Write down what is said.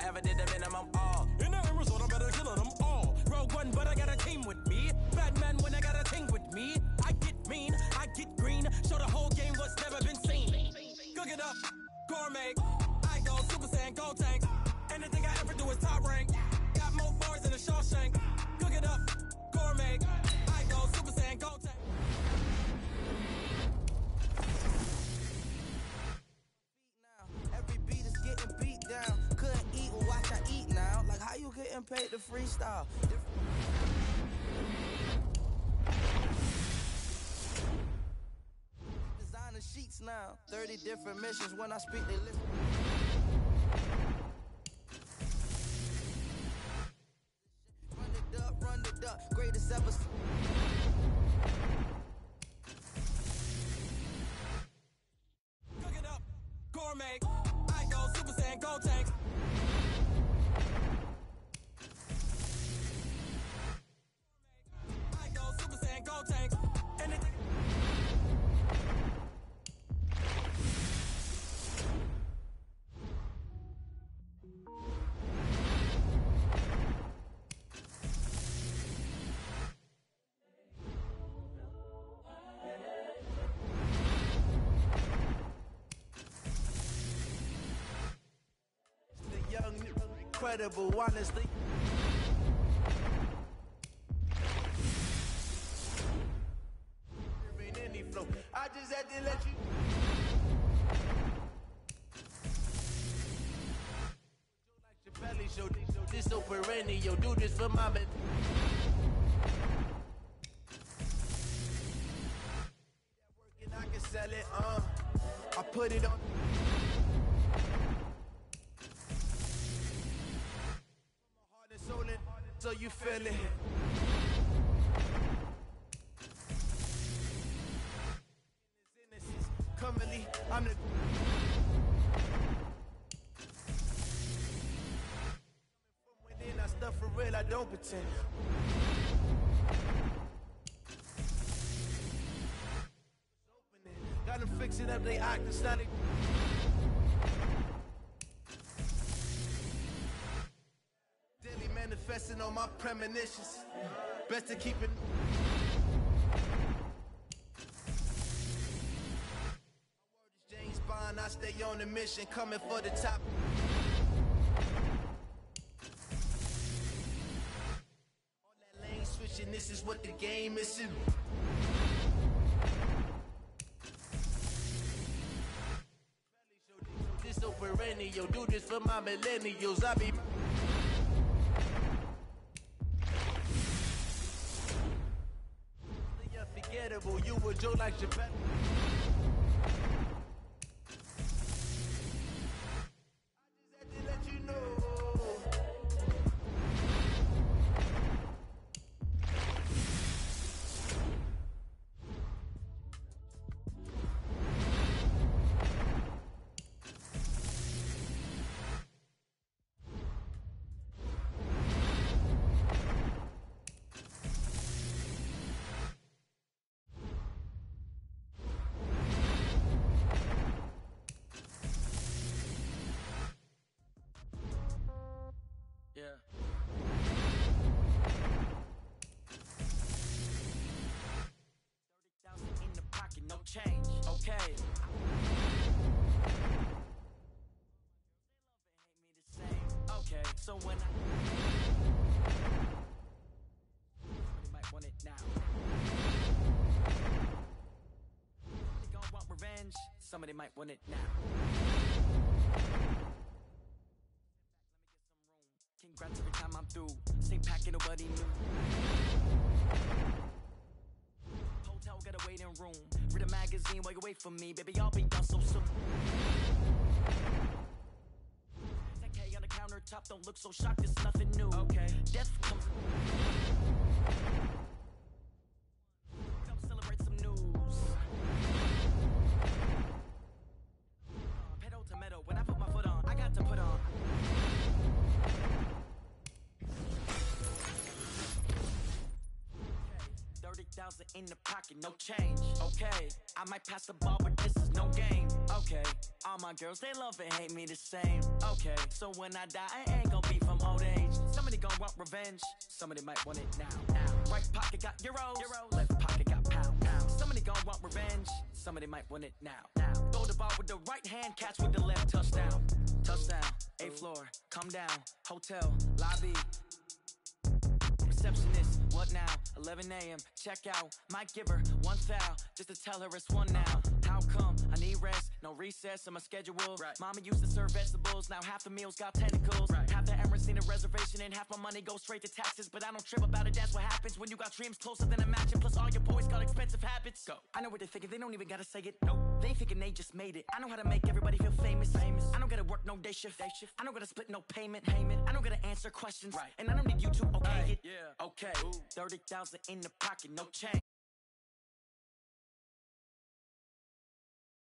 ever did the minimum all. In the Arizona, better kill them all. Rogue One, but I got a team with me. Batman when I got a team with me. I get mean, I get green. Show the whole game what's never been seen. Cook it up, gourmet. I go Super Saiyan, Gold Tank. Anything I ever do is top rank. Got more bars than a Shawshank. Cook it up, gourmet. I go Super Saiyan, Gold Tank. Every beat is getting beat down. Couldn't eat or watch I eat now. Like how you getting paid to freestyle? Designer sheets now. 30 different missions when I speak they listen. Run it up, greatest ever. Cook it up, gourmet. I go Super Saiyan, Gold Tank. I go Super Saiyan, Gold Tank. Anything. The young, incredible, honestly. There ain't any flow. I just had to let you. Like your belly show, this so perennial. Do this for my man. Working, I can sell it. I put it on. Soul it, so you feel it. Currently, I'm the. From within, I stuff for real, I don't pretend. Got them fixing up, they act static. Daily manifesting on my premonitions. Best to keep it. My word is James Bond, I stay on the mission, coming for the top. All that lane switching, this is what the game is in. This so perennial, do this for my millennials. I be. Unforgettable, you a joke like Japan. I just had to let you know. Yeah. 30,000 in the pocket, no change. Okay. They love and hate me the same. Okay, so when somebody might want it now. They gon' want revenge. Somebody might want it now. Congrats every time I'm through. Same pack, ain't nobody new. Hotel, got a waiting room. Read a magazine while you wait for me. Baby, I'll be done so soon. 10K on the countertop, don't look so shocked, it's nothing new. Okay, death comes. Come celebrate some news. Pedal to metal, when I put my foot on, I got to put on. 30,000 in the pocket, no change. Okay, I might pass the ball, but this is no game. Okay, all my girls, they love and hate me the same. Okay, so when I die, I ain't gonna be from old age. Somebody gon' want revenge, somebody might want it now. Right pocket got euros, left pocket got pounds. Somebody gon' want revenge, somebody might want it now. Throw the ball with the right hand, catch with the left, touchdown. Touchdown, 8th floor, come down, hotel, lobby. Receptionist, what now? 11 a.m. Check out. Might give her one foul just to tell her it's one now. How come? I need rest, no recess in my schedule. Right. Mama used to serve vegetables, now half the meals got tentacles. Right. Half the Emirates seen a reservation and half my money goes straight to taxes. But I don't trip about it, that's what happens when you got dreams closer than a matching. Plus all your boys got expensive habits. Go. I know what they're thinking, they don't even gotta say it. Nope. They thinking they just made it. I know how to make everybody feel famous. I don't gotta work no day shift. I don't gotta split no payment. I don't gotta answer questions. Right. And I don't need you to okay it. Yeah. Okay. 30,000 in the pocket, no change.